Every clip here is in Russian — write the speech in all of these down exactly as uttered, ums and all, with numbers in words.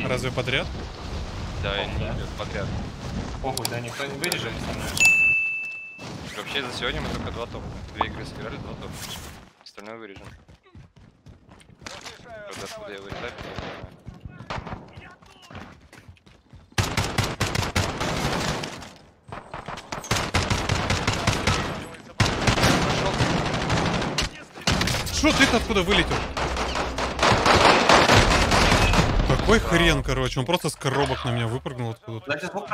Разве подряд? Да, и не идет подряд. Похуй, да, никто не вырежет, не становится. Вообще за сегодня мы только два топа. Две игры сыграли, два топа. Остальное вырежем. Правда, откуда я вырезаю, я не знаю. Что ты-то откуда вылетел? Какой хрен, короче, он просто с коробок на меня выпрыгнул откуда-то. Дайте звук.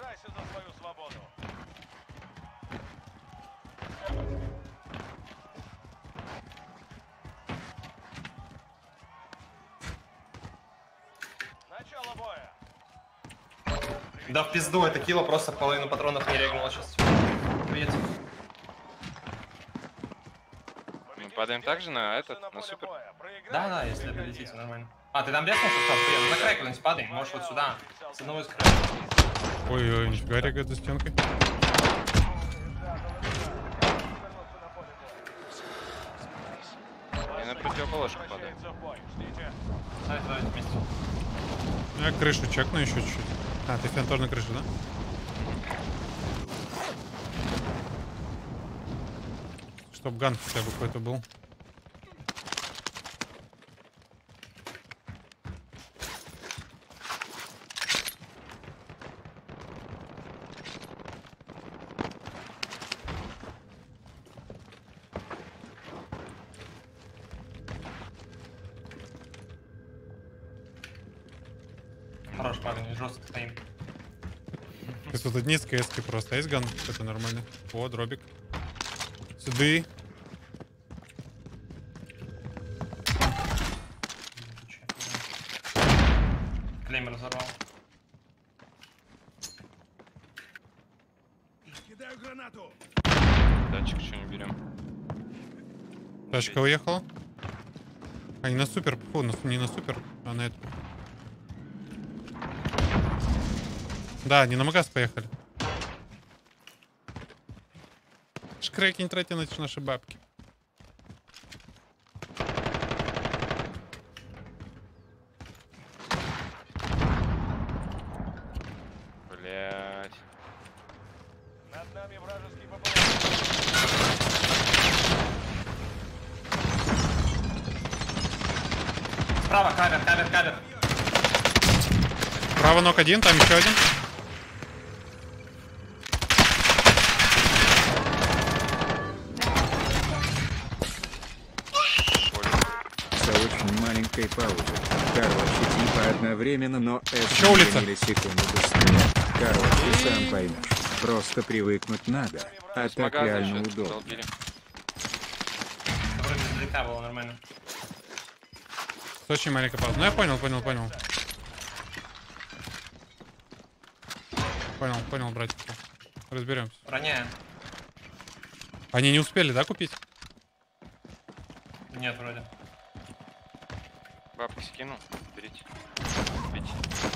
Да в пизду, это кило просто половину патронов не регнуло сейчас. Привет. Мы падаем также на этот, на супер. Да, да, если долетите, нормально. А, ты там резнулся? Все, привет. На край куда-нибудь падай, можешь вот сюда. С одного из края. Ой-ой, нифига регает за стенкой. Я на противоположку падаю. Давай, давай вместе. Я крышу чекну еще чуть-чуть. А, ты фен тоже на крыше, да? Чтоб ган хотя бы какой-то был. Хорош, парень, жестко стоим. Ты тут одни с КС просто. А есть ган? Это нормально. О, дробик. Сюда. Клейм разорвал. Кидаю гранату. Датчик что не берем. Тачка уехала. А, не на супер. Фу, на, не на супер, а на это. Да, не на магаз поехали. Шкреки, не тратьте на наши бабки. Блять. Над нами вражеский ППО. Справа, кавер, кавер, кавер. Право ног один, там еще один. За очень маленькой паузы. Короче, типа одновременно, но это Еще улица. миллисекунды быстрее. Короче, сам поймешь. Просто привыкнуть надо. А С так магаза реально еще удобно. долбили. Вроде издалека было нормально. Очень маленькая пауза. Ну я понял, понял, понял. Понял, понял, братик. Разберемся. Роняем. Они не успели, да, купить? Нет, вроде. Бабки скинул. Берите. Берите.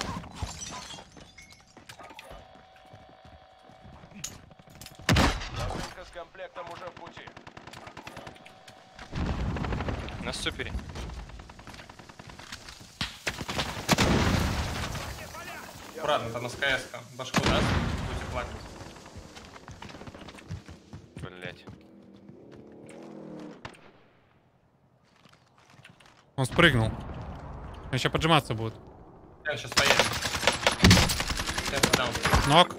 Посылка с комплектом уже в пути. На супере. Аккуратно, там на СКС-ка. Башку даст, будет плакать. Блять. Он спрыгнул. Он сейчас поджиматься будет. Я сейчас поедем. Сейчас даун. Ног.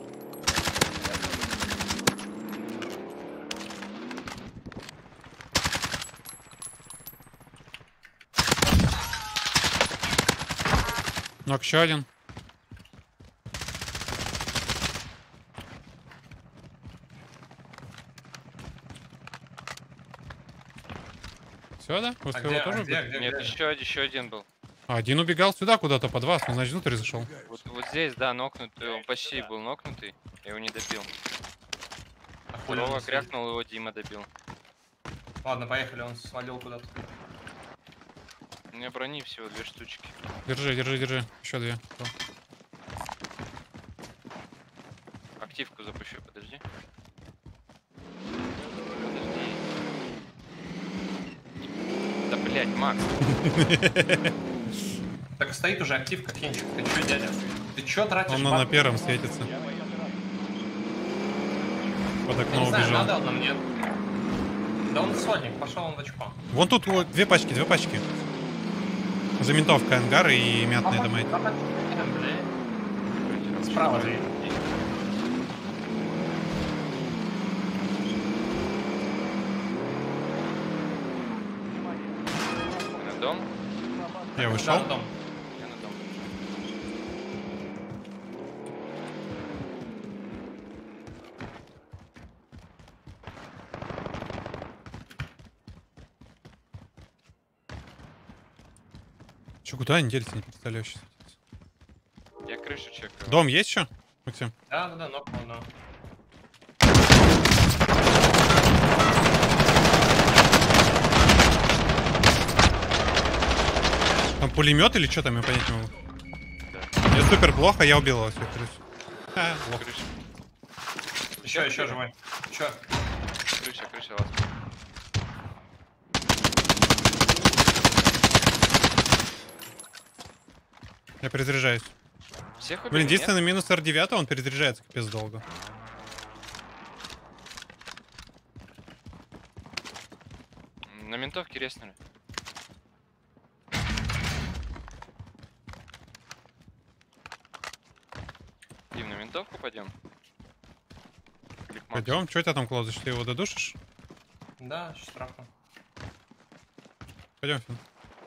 Ног еще один. Все, да? После А его где, тоже а где, убили? где, Нет, где? еще, один- еще один был. А, один убегал сюда куда-то под вас, он, значит, внутрь зашел. Вот, вот здесь, да, нокнутый. Он почти был нокнутый. Я его не добил. А хули он Второго сидит? крякнул, его Дима добил. Ладно, поехали, он свалил куда-то. У меня брони всего две штучки. Держи, держи, держи. Еще две. Всё. Активку запущу, подожди. Подожди. Да блять, Макс. Так стоит уже активка, Хенчик. Ты чё, дядя? Ты чё тратишь? Он на, на первом светится. Под Я окно не знаю, убежал. надо он нам, нет. Да он сольник, пошел он в очко. Вон тут вот две пачки, две пачки. Заментовка, ангары и мятные дома. Папа, блядь. Справа же. На дом? Я Да, вышел. в дом. Я на дом. Че, куда они делись, не представляю сейчас. Я крышу чекаю. Дом есть еще, Максим? Да, да, да, нокнул, да. Там пулемет или что там, я понять не могу. Да. Мне супер плохо, я убил его всю крысу. Ха, лох. Крыша. Еще, еще живой. Че? Крыша, крыша, ладно. Я перезаряжаюсь. Всех убили, Блин, нет? единственный минус эр девять, он перезаряжается капец долго. На ментовке резнули. Дим, на ментовку пойдем? Или к Максу? Пойдем, что у тебя там, Клаузыч, ты его додушишь? Да, сейчас трахну. Пойдем, Фин.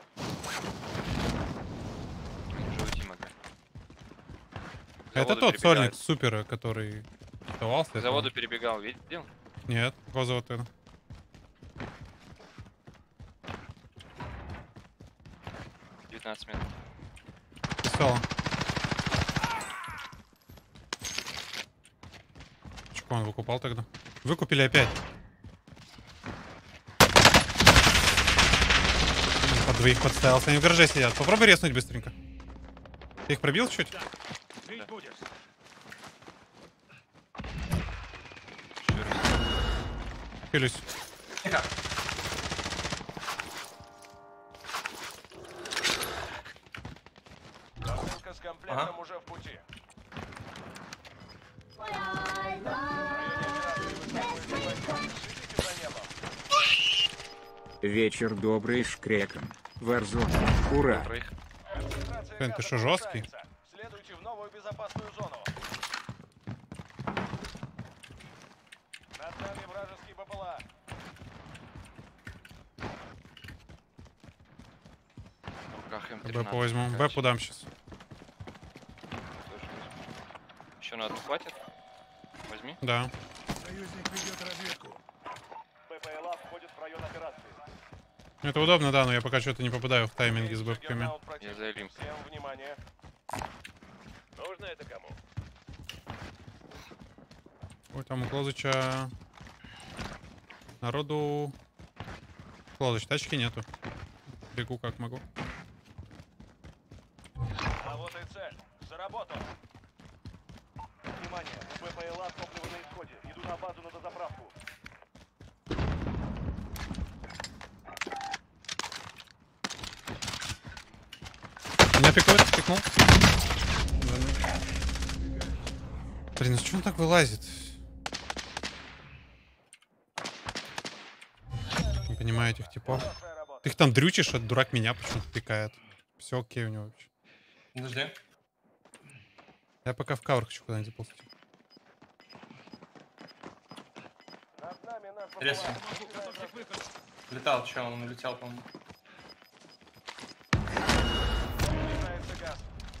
Мы уже уйти могли. К Это заводу тот перебегает. сольник супера, который оставался. К это заводу он. перебегал, видел? Нет, какого завода это? девятнадцать метров. Писала. Чего он выкупал тогда? Выкупили опять. Под двоих подставился. Они в гараже сидят. Попробуй резнуть быстренько. Ты их пробил чуть? Бить будешь. Хилюсь. Тихо. Посылка с комплектом Ага. уже в пути. Вечер добрый с креком. Варзон. Ура. Проих. Блин, ты что, жесткий? Следуйте в новую безопасную зону. Над нами вражеский БПЛА. В руках эм Бэпу тринадцать. возьму. Кач. Бэпу дам сейчас. Тоже возьму. Еще на одну хватит? Возьми. Да. Союзник ведет разведку. БПЛА входит в район операции. Это удобно, да, но я пока что-то не попадаю в тайминги с бэпками. Я за Элим. Всем внимание. Нужно это кому? Ой, там у Клозыча народу... Клозыч, тачки нету. Бегу как могу. А вот и цель. За работу. Внимание, у БПЛА топливо на исходе. Иду на базу на дозаправку. Меня пикует, пикнул. Да ну. Блин, ну что он так вылазит? Не понимаю этих типов. Хорошая работа. Ты их там дрючишь, а дурак меня почему-то пикает. Все окей у него вообще. Подожди. Я пока в кавер хочу куда-нибудь заползти. Над нами наш БПЛА. Резко. Летал, че, он улетел, по-моему. Приближается газ.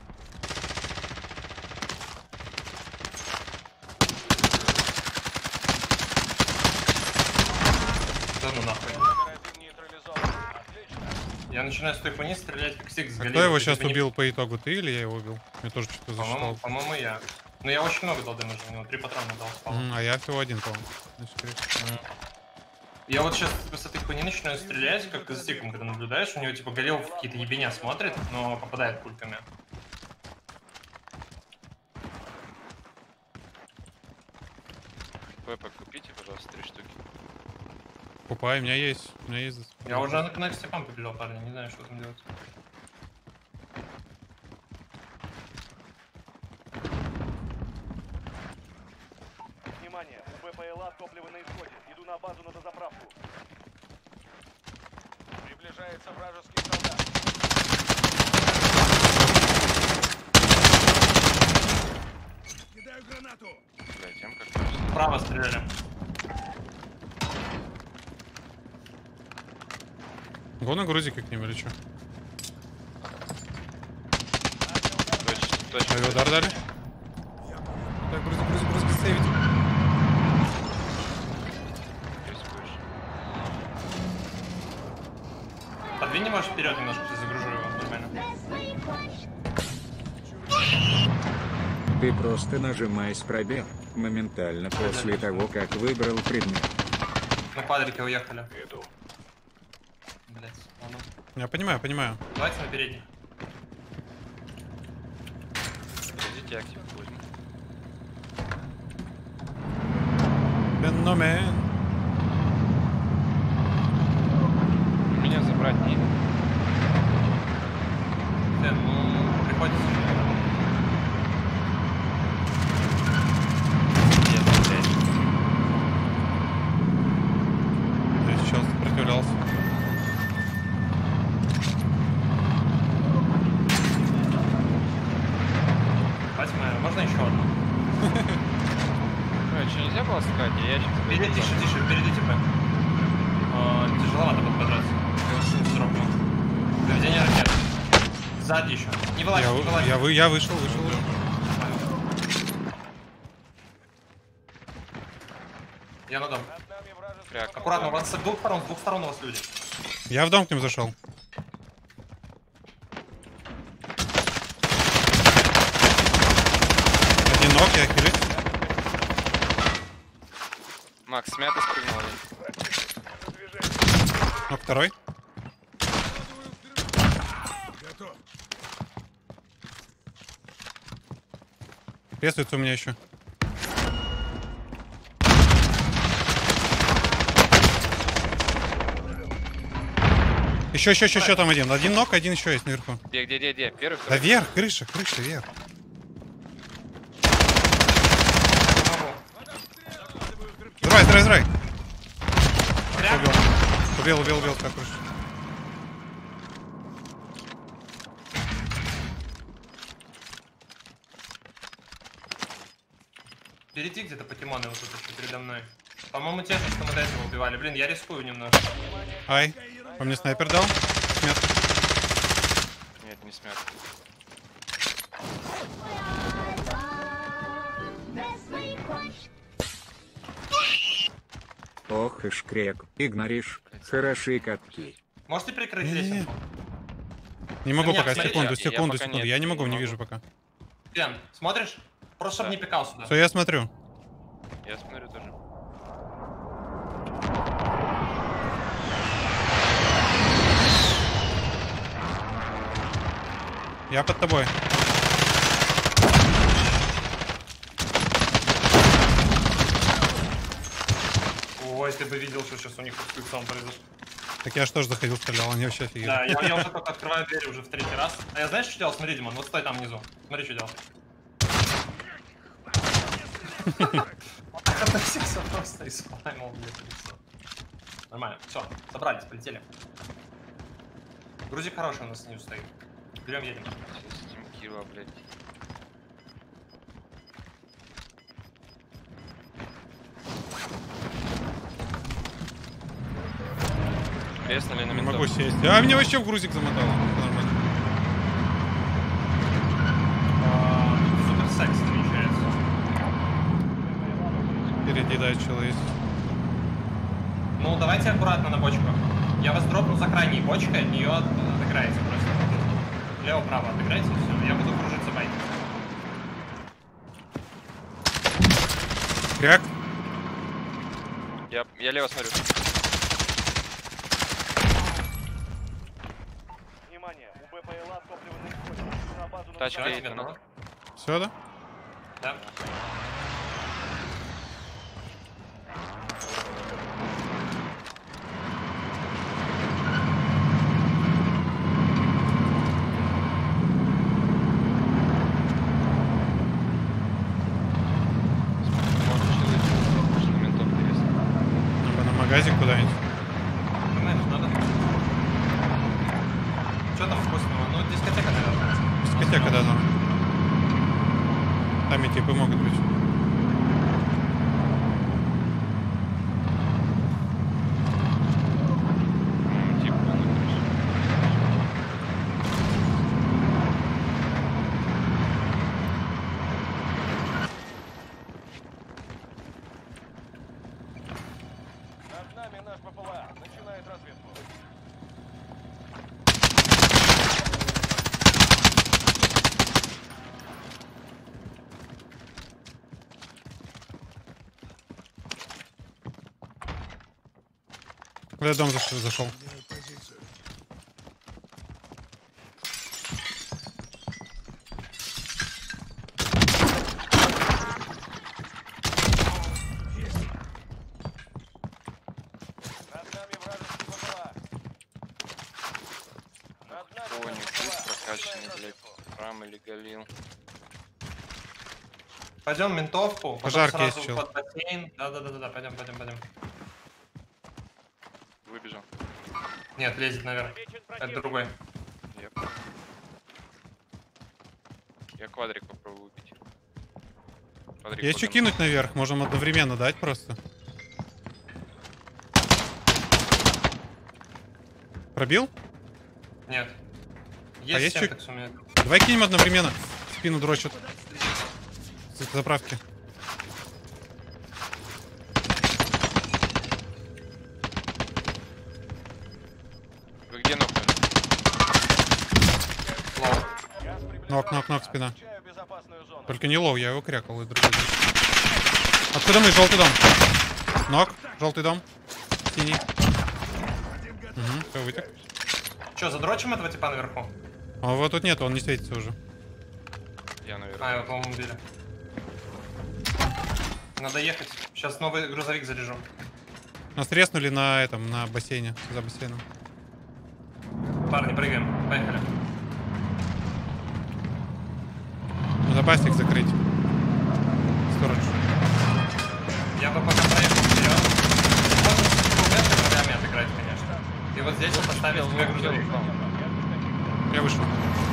Да ну нахуй. Номер один нейтрализован. Отлично. Я начинаю с той хуйни стрелять, как стик с А галеты. кто его Ты сейчас типа не- убил по итогу? Ты или я его убил? Мне тоже что-то По-моему, засчитал. по-моему, я. Ну я очень много дал дэмэджа, у него три патрона дал спал. Мгм, а я всего один, по-моему. Значит, скорее. Я вот сейчас с этой хуйни начинаю стрелять, как ты за стиком, когда наблюдаешь, у него типа Галил в какие-то ебеня смотрит, но попадает пульками. БП купите, пожалуйста, три штуки. Купай, у меня есть. У меня есть. Я уже на, на Степан побежал, парни, не знаю, что там делать. Внимание, у БПЛА топливо на исходе. Иду на базу на дозаправку. Приближается вражеский солдат. Кидаю гранату. Блядь, тем как кажется. Справа стреляли. Го на грузике к ним или что? Точно, точно. Авиаудар дали? Так, грузик, грузик, грузик, сейвить. Рискуешь. Подвинь, может, вперед немножко, сейчас загружу его нормально. Ты просто нажимаешь пробел моментально после того, как выбрал предмет. На квадрике уехали. Блять, ладно. Я понимаю, понимаю. Давайте на передний. Подождите, актив возьму. Феномен. Меня забрать не. Дэн, ну, приходится. Нет, блядь. Я сейчас сопротивлялся. Давайте мы... Можно еще одну? Ну, что, нельзя было сказать? Я сейчас... Впереди, тише, тише, впереди типа. О, тяжеловато под подраться. Дропнул. Доведение ракет. Сзади еще. Не вылазь, Я, не вы- вылазь. я, вы, я вышел, вышел. Я на дом. Над нами вражеский Пряк. Аккуратно, у вас с двух сторон, с двух сторон у вас люди. Я в дом к ним зашел. Один ног, я хилюсь. Макс, смято спрыгнул один. Ног второй. Ресуется у меня еще. Еще, еще, еще, еще там один. Один ног, один еще есть наверху. Где, где, где, где? Первый, Да второй? вверх, крыша, крыша, вверх. Взрывай, взрывай, взрывай. Убил. Убил, убил, убил, как крыша. Впереди где-то покемоны вот тут еще передо мной. По-моему, те же, что мы до этого убивали. Блин, я рискую немножко. Ай, по мне снайпер дал. Смет. Нет, не смято. Ох и шкрек, игноришь. Хорошие катки. Можете прикрыть Не-не-не. лесенку? Не могу Нет, пока, смотри, секунду, я- я секунду, пока секунду. нет, Я не могу, не не могу. вижу пока. Дэн, смотришь? Просто чтобы Да. не пикал сюда. Все, я смотрю. Я смотрю тоже. Я под тобой. Ой, если бы видел, что сейчас у них с лицом произошло. Так я же тоже заходил, стрелял, они вообще офигели. Да, я, я уже только открываю двери уже в третий раз. А я знаешь, что делал? Смотри, Димон, вот стой там внизу. Смотри, что делал. Вот так относился просто и спаймал, блядь, лицо. Нормально, все, собрались, полетели. Грузик хороший у нас снизу стоит. Берем, едем. Систем Кирова, блядь. Треснули на Не ментов. могу сесть. А меня вообще в грузик замотало. Всё нормально. А, Супер секс намечается. Впереди, да, человек есть. Ну, давайте аккуратно на бочку. Я вас дропну за крайней бочкой, от нее отыграете просто. Лево-право отыграйте, и все. Я буду кружиться байк. Кряк. Я, я лево смотрю. Внимание, у БПЛА топливо на исходе. Иду на базу на Тачка Давайте едет, готово? она. Все, да? Да. Может, еще выйти. аптека, да, норм. Там и типы могут быть. М, Тип, ну, короче. Над нами наш БПЛА. Начинает разведку. В этот дом зашел. зашел. Над нами вражеский БПЛА. Над нами О, наш не БПЛА. прокачанный, Начинает блядь. разведку. Рам или Галил. Пойдем ментовку, потом Пожарки сразу есть, чел. под бассейн. Да-да-да-да, пойдем, пойдем, пойдем. Выбежал. Нет, лезет наверх. Замечен Это противник. другой. Я понял. Я квадрик попробую убить. Квадрик Есть что подам. кинуть наверх, можем одновременно дать просто. Пробил? Нет. А Есть есть чё- синтекс у меня. Давай кинем одновременно. Спину дрочат. С заправки. Вы где нокнули? Лоу. Газ приближается. Нок, нок, нок, спина. Отмечаю безопасную зону. Только не лоу, я его крякал и другой. Откуда мы? Желтый дом. Нок, желтый дом. Синий. Угу, все, вытек. Че, задрочим этого типа наверху? А вот тут нет, он не светится уже. Я наверное. А, его, по-моему, убили. Надо ехать. Сейчас новый грузовик заряжу. Нас треснули на этом, на бассейне, за бассейном. Парни, прыгаем. Поехали. Надо бастик закрыть. Сторож. Я бы пока проехал вперед. Можно с кругами отыграть, конечно. И вот здесь вот поставить себе грузовик. Я вышел.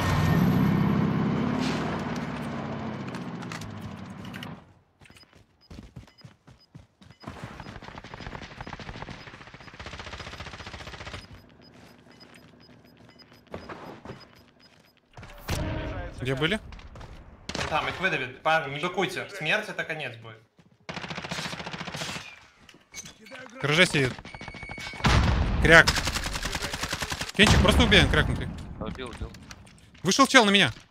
Приближается Где газ. были? Там их выдавит. Парни, не быкуйте. Смерть это конец будет. В гараже сидит. Кряк. Кенчик, просто убей, он крякнутый. Убил, убил. Вышел чел на меня.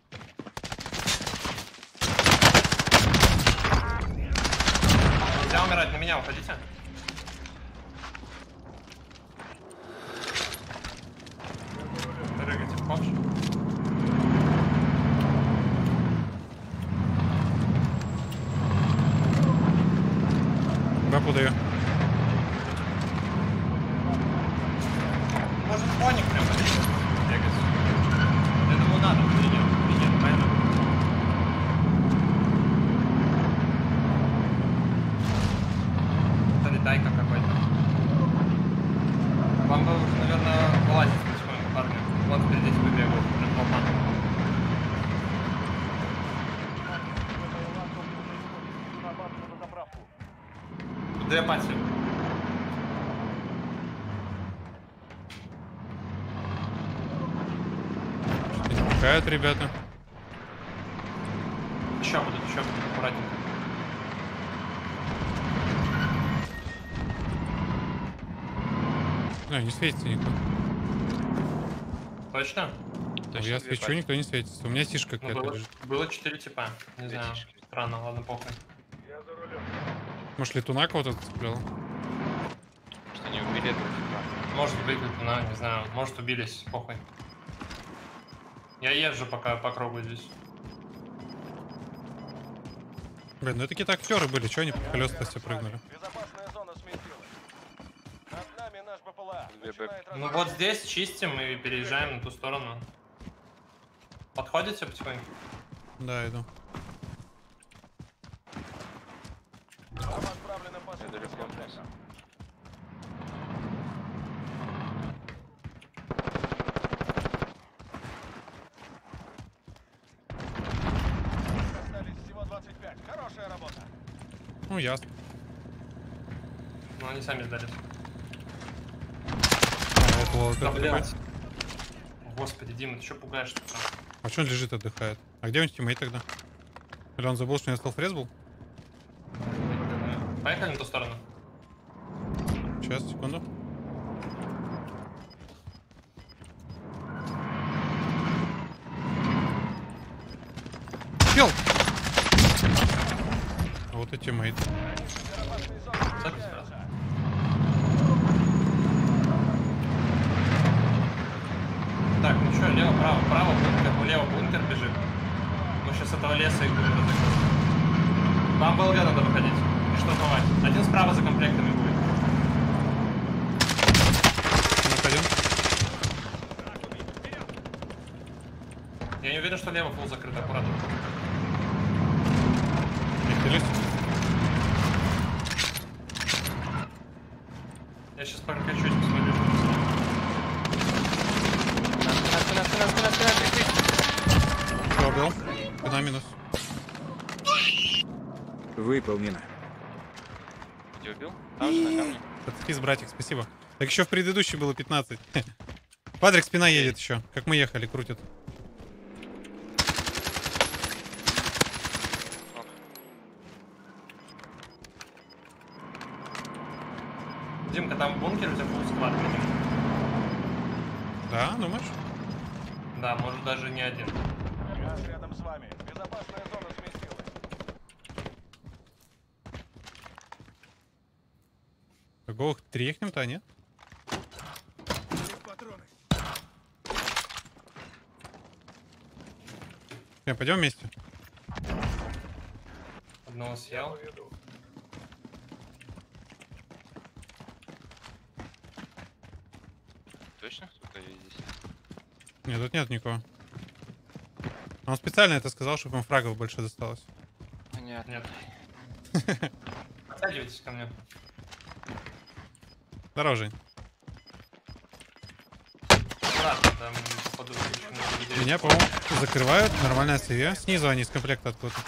Нельзя умирать, на меня уходите. Прыгайте в ковш. Бабу даю. Может фоник прям бегать. Я думаю, надо. Или нет? Или нет, правильно? Это летайка какой-то. Вам бы, наверное, вылазить потихоньку, парни. Вот впереди тебе бегают. Прям толпа. БПЛА топлива используется на базу на заправку. Тут две пати. Пускают ребята. Еще будут, еще будут аккуратненько. Да, не светится никто. Точно? Ну, Точно я две свечу, пачки. никто не светится. У меня тишка Ну, какая-то было, лежит. было четыре типа. Не Две знаю. тишки. Странно, ладно, похуй. Я за рулем. Может, летуна кого-то зацеплял? Может, они убили этого типа. Может быть, на, не знаю, может убились, похуй. Я езжу пока по кругу здесь. Блин, ну это какие-то актеры были, что они по колеса все прыгнули? Безопасная зона сместилась. Над нами наш БПЛА. Две Начинает Ну разведку. вот здесь чистим и переезжаем на ту сторону. Подходите потихоньку? Да, иду. Вам отправлена посылка далеко с от нас. контактом. Ну, ясно. Но они сами сдались. А, вот, вот, Да, это блядь. такой. Господи, Дима, ты что пугаешь там? А что он лежит, отдыхает? А где он тиммейт тогда? Или он забыл, что у него стелфрез был? Поехали на ту сторону. Сейчас, секунду. Успел! А вот и тиммейт. Запись сразу. Так, ну что, лево, право, право, бункер, влево бункер бежит. Мы сейчас с этого леса и будем атаковать. Вам в ЛГ надо выходить и штурмовать. Один справа за комплектами будет. Находим. Я не уверен, что лево фул закрыт, аккуратно. Нахились. Я сейчас прокачусь, посмотрю, что там. Спина, спина, спина, спина, спина, прикрыть. Все, убил. Спина минус. Выполнено. Где убил? Там же, на камне. Подскиз, братик, спасибо. Так еще в предыдущей было пятнадцать. Патрик, спина едет еще. Как мы ехали, крутит. Димка, там в бункере у тебя фул склад, видимо. Да, думаешь? Да, может даже не один. Газ рядом с вами. Безопасная зона сместилась. Какого трехнем-то, нет? Все, пойдем вместе. Одного съел. Точно кто-то здесь? Нет, тут нет никого. Он специально это сказал, чтобы им фрагов больше досталось. Понятно. Нет. Подсаживайтесь ко мне. Здорово, Жень. Аккуратно, там походу еще много людей. Меня, по-моему, закрывают. Нормальная СВ. Снизу они из комплекта откуда-то.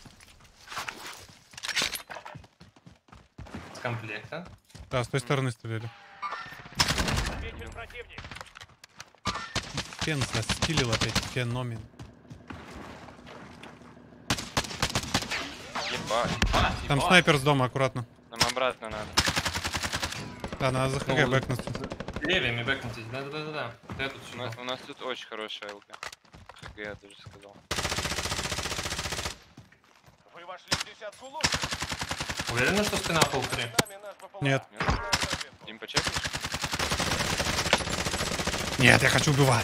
С комплекта. Да, с той стороны стреляли. Замечен противник. Фен заскилил опять. Феномен. Ебать. А, Там ебать. снайпер с дома, аккуратно. Нам обратно надо. Да, надо за ХГ Ну, бэкнуться. Левыми бэкнитесь. Да-да-да-да. Я тут У нас, сюда. у нас тут очень хорошая ЛК. Как я даже сказал. Вы вошли в десятку лучших. Уверены, что спина фул три? Нами наш БПЛА. Нет. Им почекаешь? Нет, я хочу убивать.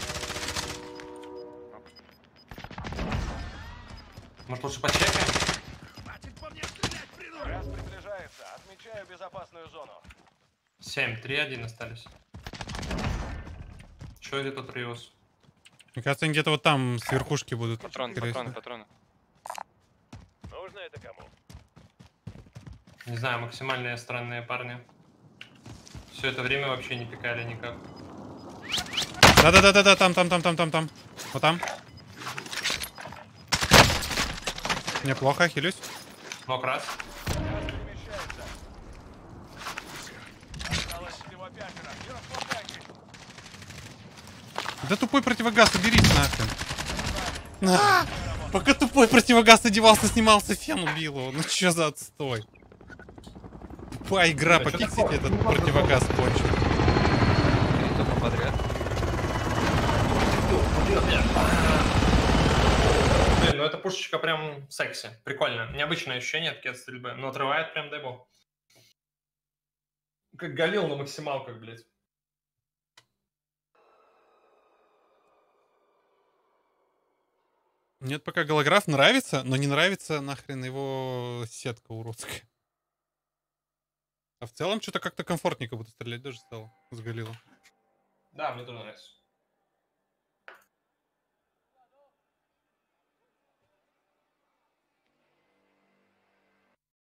Может лучше почекаем? Газ приближается. Отмечаю безопасную зону. семь, три, один остались. Чё это тут Риус? Мне кажется, они где-то вот там с верхушки будут. Патроны, скорее патроны, всего. патроны. Нужно это кому? Не знаю, максимальные странные парни. Все это время вообще не пикали никак. Да-да-да-да-да, там, там, там, там, там, там. Вот там. Неплохо, хилюсь. Мог раз. Газ перемещается. Осталось всего пятеро. Не расслабляйтесь. Да тупой противогаз, уберись нахрен. На! Пока тупой противогаз одевался, снимался, фен убил его. Ну чё за отстой? Тупая игра, Да чё покиксите такое? этот противогаз кончил. И только подряд. Блин, ну эта пушечка прям секси. Прикольно. Необычное ощущение такие от стрельбы. Но отрывает прям, дай бог. Как Галил на максималках, блядь. Нет, пока голограф нравится, но не нравится нахрен его сетка уродская. А в целом что-то как-то комфортнее как будто стрелять даже стало с Галилом. Да, мне тоже нравится.